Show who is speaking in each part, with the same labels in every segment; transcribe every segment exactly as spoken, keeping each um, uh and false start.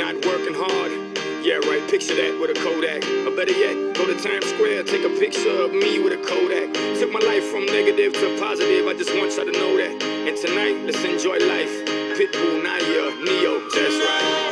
Speaker 1: not working hard. Yeah, right, picture that with a Kodak. Or better yet, go to Times Square, take a picture of me with a Kodak. Took my life from negative to positive, I just want y'all to know that. And tonight, let's enjoy life. Pitbull, Naya, Neo, that's right.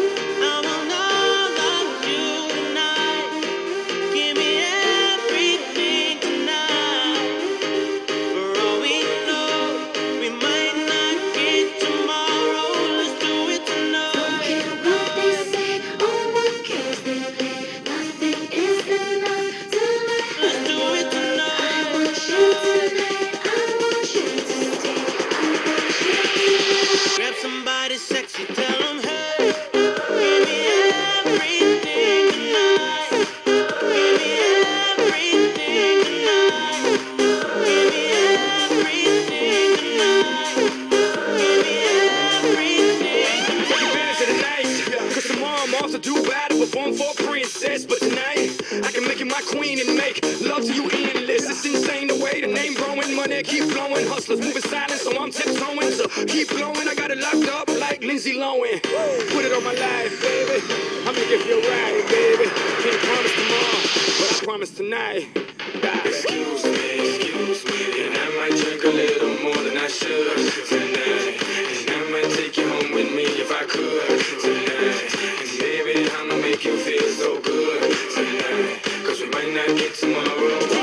Speaker 2: Somebody sexy, tell them, hey, give me everything tonight. Give me everything tonight. Give me everything tonight. Give me everything tonight.
Speaker 1: Take advantage of the night, cause tomorrow I'm off to do battle with one for a princess. But tonight, I can make you my queen and make love to you endless. It's insane the way the name growing, money keep flowing. Hustlers moving silent, so I'm tiptoeing. So keep blowing, I got it locked up like Lindsay Lohan. Put it on my life, baby. I'll make it feel right, baby. Can't promise tomorrow, but I promise tonight. God.
Speaker 3: Excuse me, excuse me, and I might drink a little more than I should tonight. And I might take you home with me if I could tonight. And baby, I'ma make you feel so good tonight. Cause we might not get tomorrow.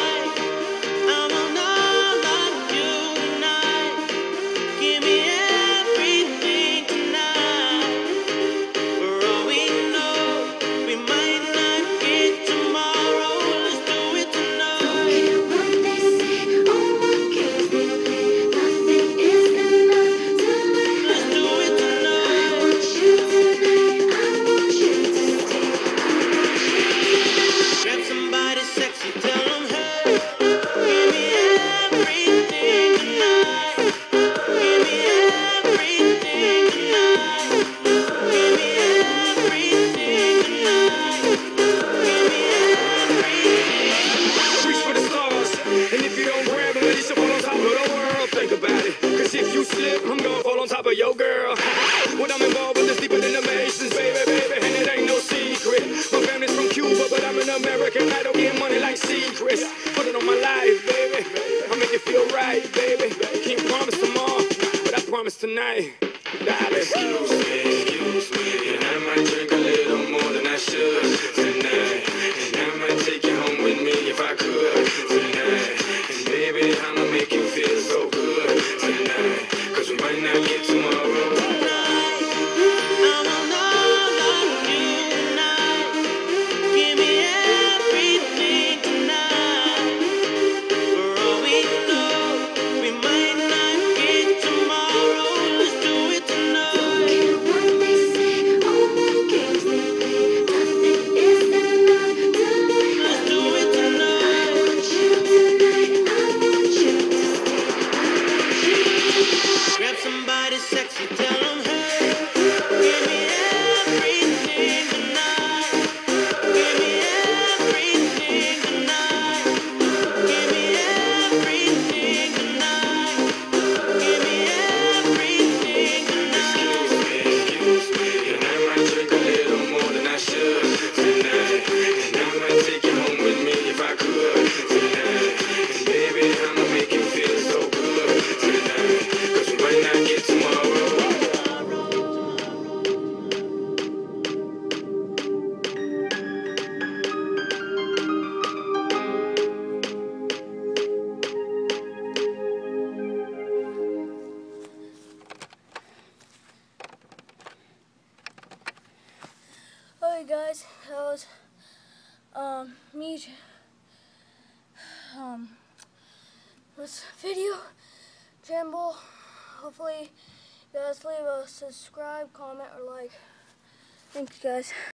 Speaker 1: I'm gonna fall on top of your girl. What I'm involved with is deeper than the Masons, baby, baby, and it ain't no secret. My family's from Cuba, but I'm an American. I don't get money like secrets. Put it on my life, baby. I'll make it feel right, baby. Can't promise tomorrow, but I promise tonight. Darling.
Speaker 3: Excuse me, excuse me, and I might drink a little more than I should tonight. And I might take you home with me if I could tonight. And baby, I'ma make you feel so good tonight. Cause we might not get tomorrow.
Speaker 2: Somebody sexy, tell them, hey, give me everything tonight. Give me everything tonight. Give me everything tonight. Give me everything tonight.
Speaker 3: Excuse me, excuse me, and I might drink a little more than I should tonight. And I might take you home with me if I could tonight. And baby, I'ma make you feel so good tonight. Cause we might not get tomorrow.
Speaker 4: Alright guys, that was um me um this video Jamble. Hopefully you guys leave a subscribe, comment, or like. Thanks guys.